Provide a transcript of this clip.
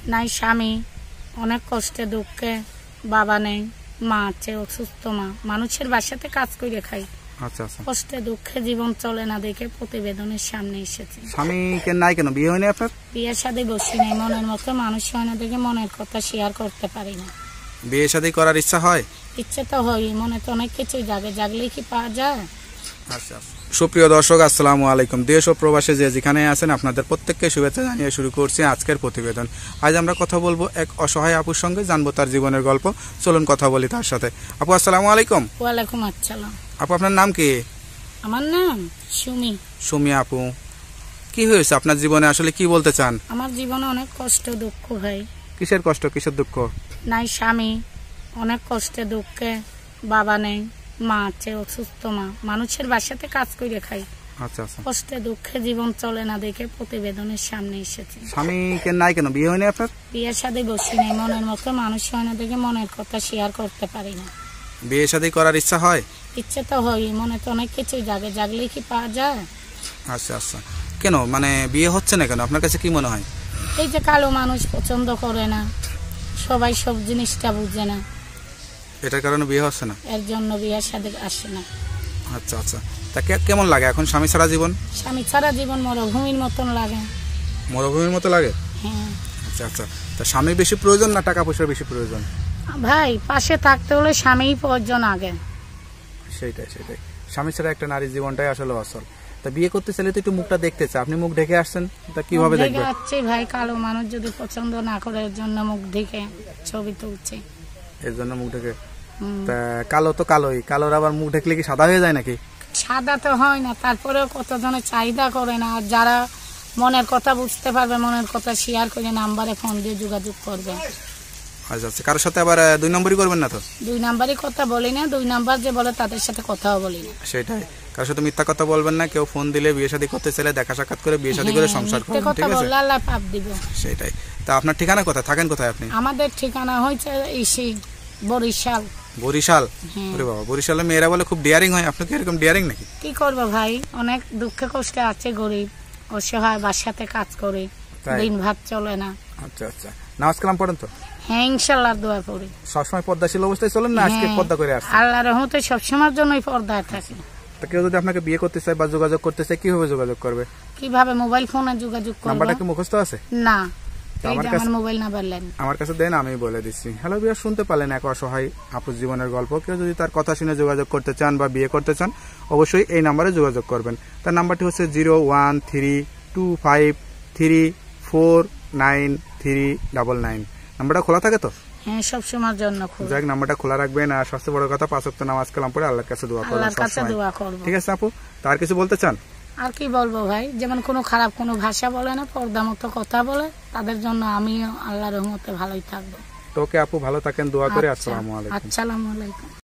নাই স্বামী, অনেক কষ্টে দুঃখে, বাবা নেই, মা আছে অসুস্থ, মানুষের বাসাতে কাজ করে খাই। আচ্ছা আচ্ছা। কষ্টে দুঃখে জীবন চলে না দেখে প্রতিবেদনের সামনে এসেছি। স্বামী কেন নাই, কেন বিয়ে হয়নি আপনার? বিয়ের সাথে বসি নাই, মনের মতো মানুষ হয় না দেখে মনের কথা শেয়ার করতে পারি না। বিয়ে শাদী করার ইচ্ছা হয়? ইচ্ছে তো হয়, মনে তো অনেক কিছুই জাগে, জাগলেই কি পাওয়া যায়? আচ্ছা। সুপ্রিয় দর্শক, আসসালামু আলাইকুম। দেশ ও প্রবাসে যে যেখানে আছেন আপনাদের প্রত্যেককে শুভেচ্ছা জানিয়ে শুরু করছি আজকের প্রতিবেদন। আজ আমরা কথা বলবো এক অসহায় আপুর সঙ্গে, জানবো তার জীবনের গল্প। চলুন কথা বলি তার সাথে। আপু আসসালামু আলাইকুম। ওয়ালাইকুম আসসালাম। আপু আপনার নাম কি? আমার নাম সুমি। সুমি আপু, কি হয়েছে আপনার জীবনে, আসলে কি বলতে চান? আমার জীবনে অনেক কষ্ট দুঃখ ভাই। কিসের কষ্ট, কিসের দুঃখ? নাই স্বামী, অনেক কষ্টে দুঃখে, বাবা নেই, মা আছে অসুস্থ, মানুষের বাসাতে কাজ করে খাই। আচ্ছা আচ্ছা। কষ্টে দুঃখে জীবন চলে না দেখে প্রতিবেদনের সামনে এসেছি। স্বামী কেন নাই, কেন বিয়ে হয়নি আপনার? বিয়ের সাথে বসি নাই, মনের মতো মানুষ হয় না দেখে মনের কথা শেয়ার করতে পারি না। বিয়ে শাদী করার ইচ্ছা হয়? ইচ্ছে তো হয়, মনে তো অনেক কিছুই জাগে, জাগলেই কি পাওয়া যায়? আচ্ছা আচ্ছা। কেন মানে বিয়ে হচ্ছে না কেন, আপনার কাছে কি মনে হয়? এই যে কালো মানুষ পছন্দ করে না, সবাই সব জিনিসটা বুঝে না, এটার কারণে বিয়ে হচ্ছে না, এর জন্য বিয়ের সাথে আসে না। আচ্ছা আচ্ছা। তা কেমন লাগে এখন স্বামী ছাড়া জীবন? স্বামী ছাড়া জীবন মরুভূমির মতন লাগে। মরুভূমির মতো লাগে? হ্যাঁ। আচ্ছা আচ্ছা। তা স্বামী বেশি প্রয়োজন না টাকা পয়সার বেশি প্রয়োজন? ভাই পাশে থাকতে হলে স্বামীই প্রয়োজন আগে। সেটাই। স্বামী ছাড়া একটা নারীর জীবনটাই আসলে অসল। তা বিয়ে করতে চাইলে তো একটু মুখটা দেখতে চাই, আপনি মুখ ঢেকে আসছেন, তা কিভাবে দেখবেন? ভাই কালো মানুষ যদি পছন্দ না করে এর জন্য মুখ ঢেকে ছবি তুলছে। এর জন্য মুখ ঢেকে? তা কালো তো কালোই, কালোর আবার মুখ ঢেকলে কি সাদা হয়ে যায় নাকি? সাদা তো হয় না, তারপরেও কতজনে চাহিদা করে না। আর যারা মনের কথা বুঝতে পারবে, মনের কথা শেয়ার করে নাম্বারে ফোন দিয়ে যোগাযোগ করবে। আচ্ছা আচ্ছা। কারোর সাথে আবার 2 নম্বরই করবেন না তো? 2 নাম্বারই কথা বলি না, 2 নাম্বার যে বলে তাদের সাথে কথাও বলি না। সেটাই, কারোর সাথে মিথ্যা কথা বলবেন না। কেউ ফোন দিলে বিয়ে শাদী করতে চাইলে দেখা সাক্ষাৎ করে বিয়ে শাদী করে সংসার করবেন, ঠিক আছে? বললে আল্লাহ পাপ দিবে। সেটাই। তা আপনার ঠিকানা কোথায়, থাকেন কোথায় আপনি? আমাদের ঠিকানা হচ্ছে বরিশাল। বরিশাল? আরে বাবা, বরিশালে মেয়েরা বলে খুব ডিয়ারিং হয়, আপনি কি এরকম ডিয়ারিং নাকি? কি করবো ভাই, অনেক দুঃখে কষ্টে আছে, গরিব অসহায়, বাসাতে কাজ করে, দিন ভাত চলে না। আচ্ছা আচ্ছা। নামাজ কালাম পড়েন তো? হ্যাঁ, ইনশাআল্লাহ দোয়া করি। সবসময় পর্দাশীল অবস্থায় চলেন না আজকে পর্দা করে আসছেন? আল্লাহর রহমতে সবসময়ের জন্যই পর্দায় থাকি। তা কেউ যদি আপনাকে বিয়ে করতে চায় বা যোগাযোগ করতে চায়, কিভাবে যোগাযোগ করবে? কিভাবে? মোবাইল ফোনে যোগাযোগ করবে। নাম্বারটা কি মুখস্থ আছে? না, আমার মোবাইল নাম্বার নেন, আমার কাছে দেন, আমি বলে দিচ্ছি। হ্যালো ভিউয়ার, শুনতে পারলেন এক অসহায় আপুর জীবনের গল্প। কেউ যদি তার কথা শুনে যোগাযোগ করতে চান বা বিয়ে করতে চান, অবশ্যই এই নাম্বারে যোগাযোগ করবেন। তার নাম্বারটি হচ্ছে 01325349399। নাম্বারটা খোলা থাকে তো? হ্যাঁ, সব সময়ের জন্য খোলা। যাক, নাম্বারটা খোলা রাখবেন। আর সবচেয়ে বড় কথা, 5 ওয়াক্ত নামাজ কালাম পড়ে আল্লাহর কাছে দোয়া করবেন। ঠিক আছে আপু, তার কিছু বলতে চান? আর কি বলবো ভাই, যেমন কোনো খারাপ কোনো ভাষা বলে না, পর্দা মতো কথা বলে, তাদের জন্য আমি আল্লাহর রহমতে ভালোই থাকবো। তো ওকে আপু, ভালো থাকেন, দোয়া করে। আসসালামু আলাইকুম। আসসালামু আলাইকুম।